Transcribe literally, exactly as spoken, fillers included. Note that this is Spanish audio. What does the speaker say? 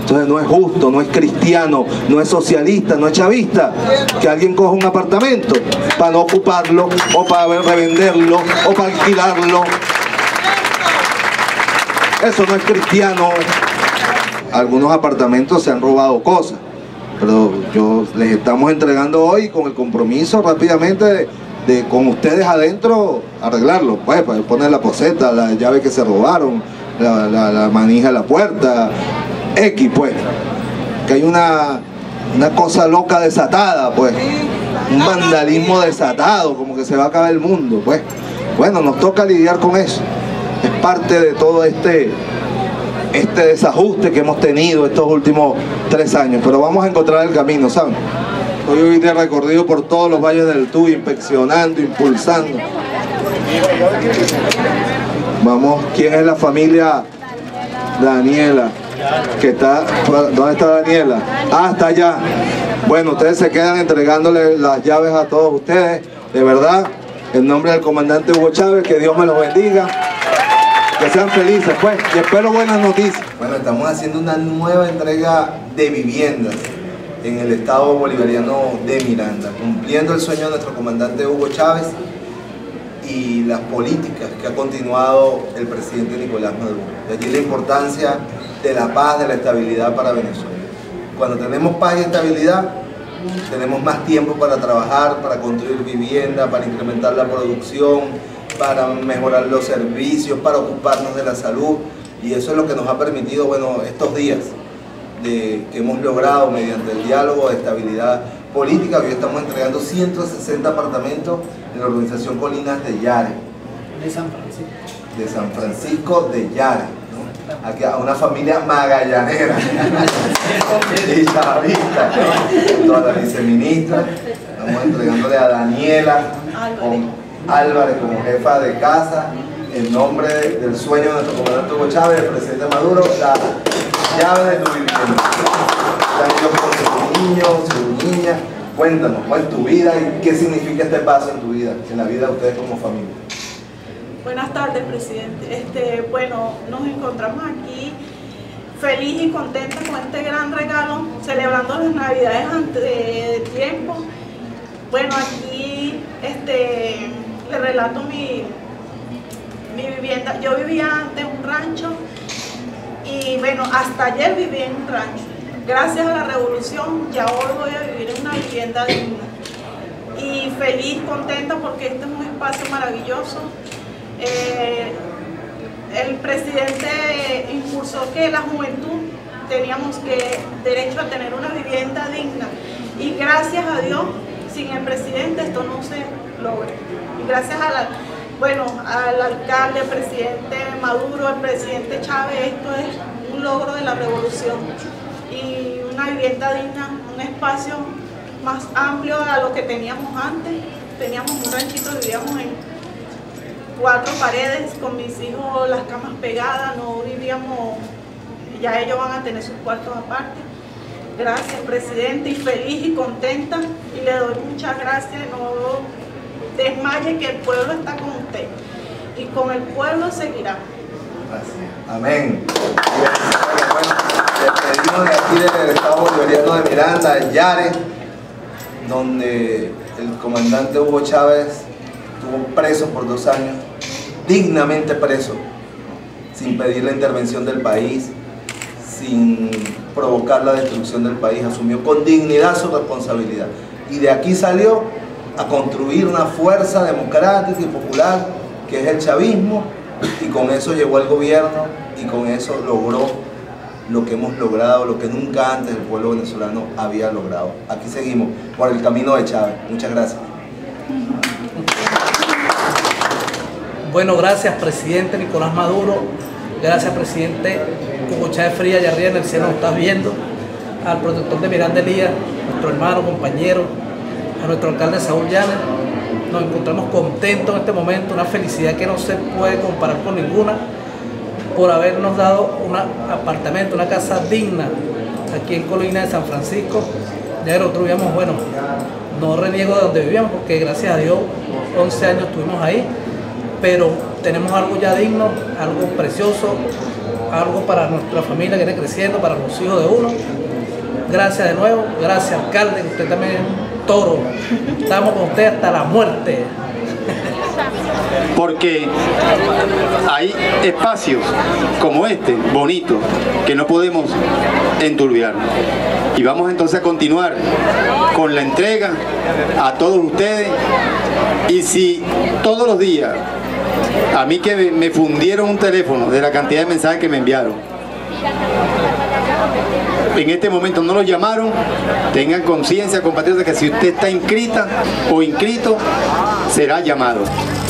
Entonces no es justo, no es cristiano, no es socialista, no es chavista que alguien coja un apartamento para no ocuparlo, o para revenderlo, o para alquilarlo. Eso no es cristiano. Algunos apartamentos se han robado cosas, pero yo les estamos entregando hoy con el compromiso rápidamente de, de con ustedes adentro arreglarlo, pues, para poner la poseta, la llave que se robaron, la, la, la manija de la puerta, X, pues, que hay una, una cosa loca desatada, pues, un vandalismo desatado, como que se va a acabar el mundo, pues. Bueno, nos toca lidiar con eso. Es parte de todo este este desajuste que hemos tenido estos últimos tres años, pero vamos a encontrar el camino, ¿saben? Hoy hoy de recorrido por todos los valles del Tuy, inspeccionando, impulsando. Vamos, ¿quién es la familia Daniela? Que está, ¿dónde está Daniela? Ah, está allá. Bueno, ustedes se quedan entregándole las llaves a todos ustedes, de verdad, en nombre del comandante Hugo Chávez, que Dios me los bendiga. Que sean felices, pues, y espero buenas noticias. Bueno, estamos haciendo una nueva entrega de viviendas en el estado bolivariano de Miranda, cumpliendo el sueño de nuestro comandante Hugo Chávez y las políticas que ha continuado el presidente Nicolás Maduro. De allí la importancia de la paz, de la estabilidad para Venezuela. Cuando tenemos paz y estabilidad, tenemos más tiempo para trabajar, para construir vivienda, para incrementar la producción, para mejorar los servicios, para ocuparnos de la salud, y eso es lo que nos ha permitido, bueno, estos días de, que hemos logrado mediante el diálogo de estabilidad política. Hoy estamos entregando ciento sesenta apartamentos en la organización Colinas de Yare, de San Francisco, de San Francisco de Yare, ¿no? Aquí a una familia magallanera y chavista, ¿no? Toda la viceministra. Estamos entregándole a Daniela con Álvarez como jefa de casa, en nombre de, del sueño de nuestro comandante Hugo Chávez, el presidente Maduro, la llave de tu vivienda. Con tu niño, su niña, cuéntanos, ¿cuál es tu vida y qué significa este paso en tu vida, en la vida de ustedes como familia? Buenas tardes, presidente. Este, bueno, nos encontramos aquí feliz y contenta con este gran regalo, celebrando las Navidades antes de tiempo. Bueno, aquí este, le relato mi, mi vivienda. Yo vivía antes en un rancho y bueno, hasta ayer viví en un rancho. Gracias a la revolución ya hoy voy a vivir en una vivienda digna. Y feliz, contenta porque este es un espacio maravilloso. Eh, el presidente impulsó que la juventud teníamos que derecho a tener una vivienda digna. Y gracias a Dios, sin el presidente esto no se logra. Y gracias a la, bueno, al alcalde, al presidente Maduro, al presidente Chávez, esto es un logro de la revolución. Y una vivienda digna, un espacio más amplio a lo que teníamos antes. Teníamos un ranchito, vivíamos en cuatro paredes con mis hijos, las camas pegadas, no vivíamos, ya ellos van a tener sus cuartos aparte. Gracias, presidente, y feliz y contenta, y le doy muchas gracias. No desmaye, que el pueblo está con usted y con el pueblo seguirá. Gracias. Amén. Bueno, despedimos de aquí del estado bolivariano de Miranda, Yare, donde el comandante Hugo Chávez estuvo preso por dos años, dignamente preso, sin pedir la intervención del país, sin provocar la destrucción del país, asumió con dignidad su responsabilidad. Y de aquí salió a construir una fuerza democrática y popular que es el chavismo, y con eso llegó al gobierno y con eso logró lo que hemos logrado, lo que nunca antes el pueblo venezolano había logrado. Aquí seguimos por el camino de Chávez. Muchas gracias. Bueno, gracias presidente Nicolás Maduro, gracias presidente Hugo Chávez Frías, allá arriba en el cielo nos estás viendo, al protector de Miranda Elías, nuestro hermano, compañero, a nuestro alcalde Saúl Llanes. Nos encontramos contentos en este momento, una felicidad que no se puede comparar con ninguna, por habernos dado un apartamento, una casa digna aquí en Colinas de San Francisco. Ya nosotros vivíamos, bueno, no reniego de donde vivíamos porque gracias a Dios once años estuvimos ahí, pero tenemos algo ya digno, algo precioso, algo para nuestra familia que viene creciendo, para los hijos de uno. Gracias de nuevo, gracias alcalde, usted también es un toro. Estamos con usted hasta la muerte. Porque hay espacios como este, bonitos, que no podemos enturbiar. Y vamos entonces a continuar con la entrega a todos ustedes. Y si todos los días, a mí que me, me fundieron un teléfono de la cantidad de mensajes que me enviaron, en este momento no lo llamaron, tengan conciencia, compatriotas, que si usted está inscrita o inscrito, será llamado.